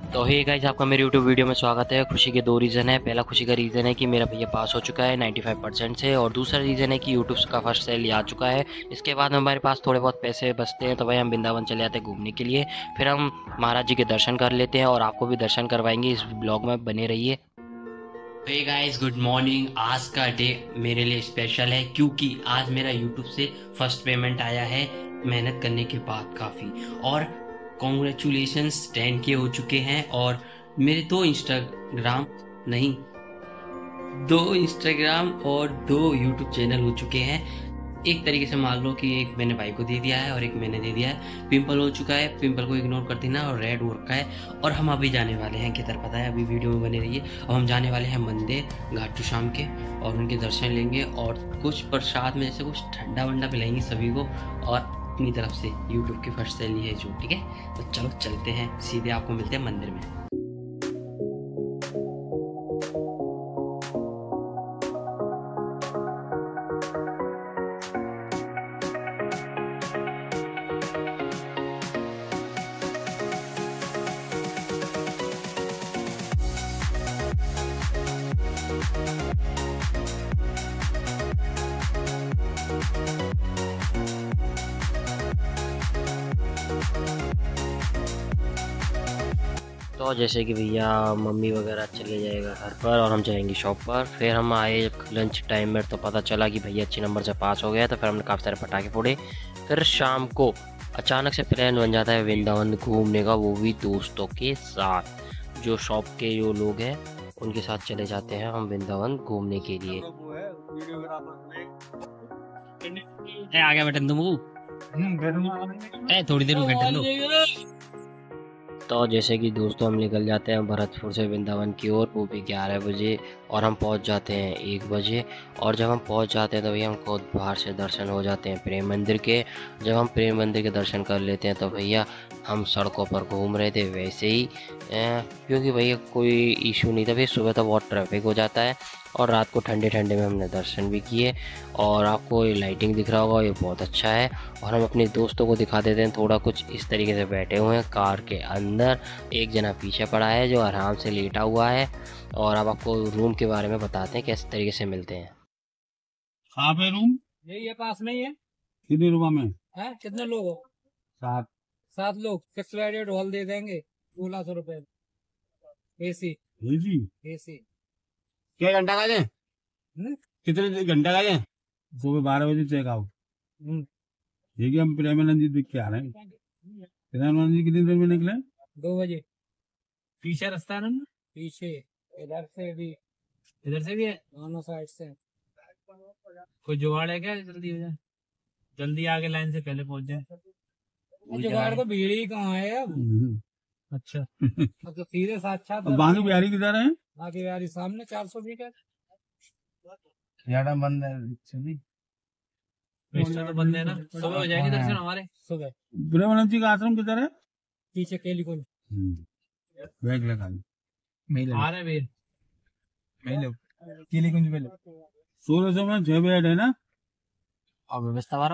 तो hey guys, आपका मेरे यूट्यूब वीडियो में स्वागत है। खुशी के दो रीज़न है। पहला खुशी का रीज़न है कि मेरा भैया पास हो चुका है 95% से, और दूसरा रीज़न है कि यूट्यूब का फर्स्ट सैलरी आ चुका है। इसके बाद हमारे पास थोड़े बहुत पैसे बचते हैं तो भाई हम वृंदावन चले जाते हैं घूमने के लिए। फिर हम महाराज जी के दर्शन कर लेते हैं और आपको भी दर्शन करवाएंगे। इस ब्लॉग में बने रहिए। Hey guys, good morning. आज का डे मेरे लिए स्पेशल है क्योंकि आज मेरा यूट्यूब से फर्स्ट पेमेंट आया है, मेहनत करने के बाद काफ़ी। और कॉन्ग्रेचुलेशंस 10K हो चुके हैं। और मेरे दो इंस्टाग्राम और 2 यूट्यूब चैनल हो चुके हैं। एक तरीके से मान लो कि एक मैंने भाई को दे दिया है और एक मैंने दे दिया है। पिंपल हो चुका है, पिंपल को इग्नोर कर देना, और रेड हो रखा है। और हम अभी जाने वाले हैं किधर पता है, अभी वीडियो में बने रहिए। अब हम जाने वाले हैं मंदिर घाटू श्याम के और उनके दर्शन लेंगे और कुछ प्रसाद में जैसे कुछ ठंडा वंडा पिलाएंगे सभी को। और अपनी तरफ से यूट्यूब की फर्स्ट सैलरी है जो, ठीक है। तो चलो चलते हैं, सीधे आपको मिलते हैं मंदिर में। तो जैसे कि भैया मम्मी वगैरह चले जाएगा घर पर और हम जाएंगे शॉप पर। फिर हम आए लंच टाइम में तो पता चला कि भैया अच्छे नंबर से पास हो गया। तो फिर हमने काफ़ी सारे पटाखे फोड़े। फिर शाम को अचानक से प्लान बन जाता है वृंदावन घूमने का, वो भी दोस्तों के साथ। जो शॉप के जो लोग हैं उनके साथ चले जाते हैं हम वृंदावन घूमने के लिए। आ गया बेटा तुम, थोड़ी देर में बैठ लो। तो जैसे कि दोस्तों हम निकल जाते हैं भरतपुर से वृंदावन की ओर, वो भी 11 बजे, और हम पहुंच जाते हैं 1 बजे। और जब हम पहुंच जाते हैं तो भैया हमको बाहर से दर्शन हो जाते हैं प्रेम मंदिर के। जब हम प्रेम मंदिर के दर्शन कर लेते हैं तो भैया हम सड़कों पर घूम रहे थे वैसे ही, क्योंकि भैया कोई इशू नहीं था। भैया सुबह तो बहुत ट्रैफिक हो जाता है और रात को ठंडे ठंडे में हमने दर्शन भी किए। और आपको ये लाइटिंग दिख रहा होगा, ये बहुत अच्छा है। और हम अपने दोस्तों को दिखा देते हैं थोड़ा कुछ इस तरीके से बैठे हुए हैं कार के अंदर। एक जना पीछे पड़ा है जो आराम से लेटा हुआ है। और अब आपको रूम के बारे में बताते हैं किस तरीके से मिलते हैं। कहाँ पे रूम? यही है, पास में ही है। कितने रूम में है? कितने लोग हो? 7 लोग। 6 बेडेड हॉल दे देंगे, 1600 रुपए। AC AC. क्या घंटा का है? कितने घंटा का है? सुबह 12 बजे चेक आउट। ठीक है, हम प्रेमानंद जी देख के आ रहे हैं। प्रेमानंद जी कितनी देर में निकले? 2 बजे। पीछे रास्ता है ना? पीछे इधर से भी है, दोनों साइड से। कोई जुगाड़ है क्या? जल्दी हो जाए, जल्दी आगे लाइन से पहले पहुंच जाए। जुगाड़ तो भीड़ ही कहाँ है अब। अच्छा। अब तो सीधे साक्षात। बाकी बिहारी किधर है? बाकी बिहारी सामने 400 मीटर। याडा बंद है तो बंद है ना। सुबह हो जाएगी दर्शन हमारे। सुबह प्रेमानंद जी का आश्रम किधर है? पीछे केली कुंज। बैग लगा आ रहे वीर, केली कुंज पहले 1600 में 6 बेड है ना। और व्यवस्था वाला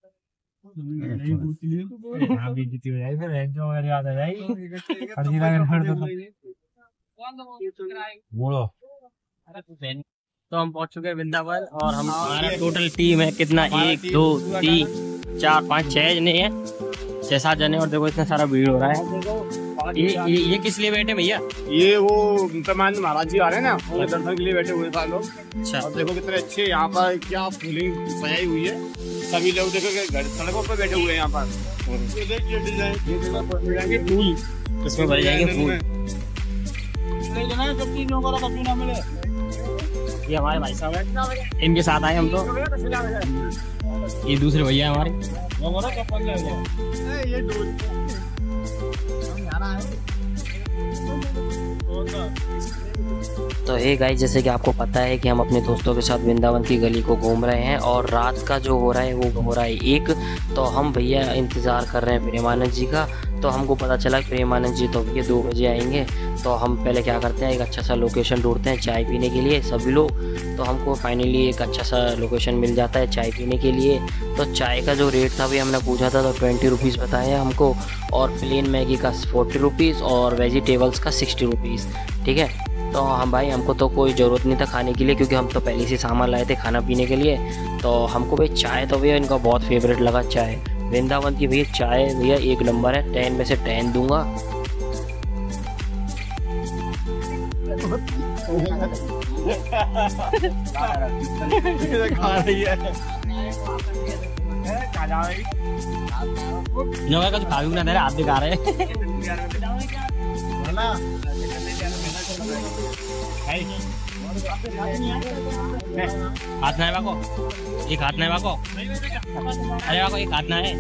तो हम पहुंच चुके हैं वृंदावन। और हम हमारा टोटल टीम है कितना, 1 2 3 4 5 6 जने हैं, 6-7 जने। और देखो इतना सारा भीड़ हो रहा है। ये किस लिए बैठे भैया? ये वो प्रेमानंद महाराज जी आ रहे हैं ना, वो दर्शन के लिए बैठे हुए सारे लोग। अच्छा। और देखो कितने अच्छे यहाँ पर क्या फूलिंग सजाई हुई है। सभी लोग देखो घर सड़कों पर बैठे हुए हैं यहाँ पर। फूल किसमें भरे जाएंगे? फूल सब चीजों को कभी ना मिले। ये हमारे भाई साहब है, इनके साथ आए हम तो। ये दूसरे भैया हमारे। तो हे गाइस, जैसे कि आपको पता है कि हम अपने दोस्तों के साथ वृंदावन की गली को घूम रहे हैं और रात का जो हो रहा है वो हो रहा है 1। तो हम भैया इंतज़ार कर रहे हैं प्रेमानंद जी का। तो हमको पता चला कि प्रेमानंद जी तो ये 2 बजे आएंगे। तो हम पहले क्या करते हैं, एक अच्छा सा लोकेशन ढूंढते हैं चाय पीने के लिए सभी लोग। तो हमको फाइनली एक अच्छा सा लोकेशन मिल जाता है चाय पीने के लिए। तो चाय का जो रेट था भी हमने पूछा था तो 20 रुपीज़ बताया हमको, और प्लेन मैगी का 40 रुपीज़ और वेजिटेबल्स का 60 रुपीज़। ठीक है, तो हम भाई हमको तो कोई ज़रूरत नहीं था खाने के लिए, क्योंकि हम तो पहले से सामान लाए थे खाना पीने के लिए। तो हमको भाई चाय तो भैया इनका बहुत फेवरेट लगा। चाय वृंदावन की भैया चाय भैया 1 नंबर है, 10 में से 10 दूंगा। जो है कुछ खावी ना दे रहे, आप भी खा रहे हाथ ना है बाको, एक हाथ ना है बाको, अरे बाको एक हाथ ना है।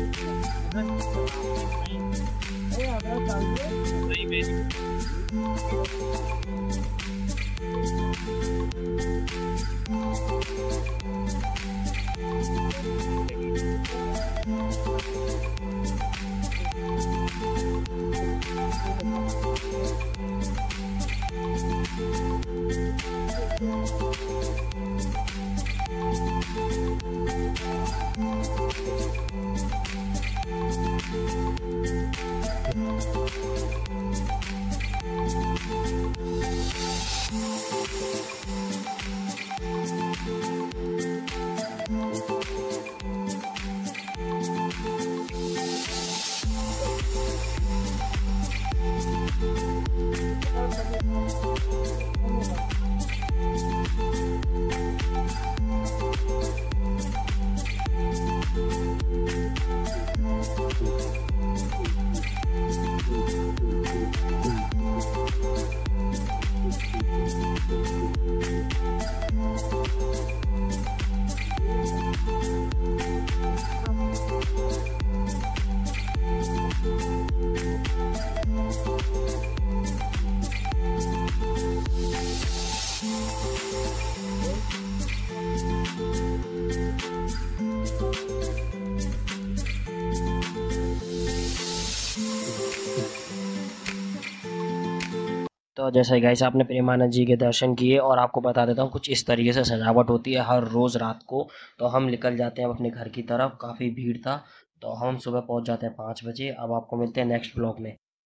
तो जैसे गाइस आपने प्रेमानंद जी के दर्शन किए, और आपको बता देता हूँ कुछ इस तरीके से सजावट होती है हर रोज़ रात को। तो हम निकल जाते हैं अपने घर की तरफ, काफ़ी भीड़ था। तो हम सुबह पहुँच जाते हैं 5 बजे। अब आपको मिलते हैं नेक्स्ट ब्लॉग में।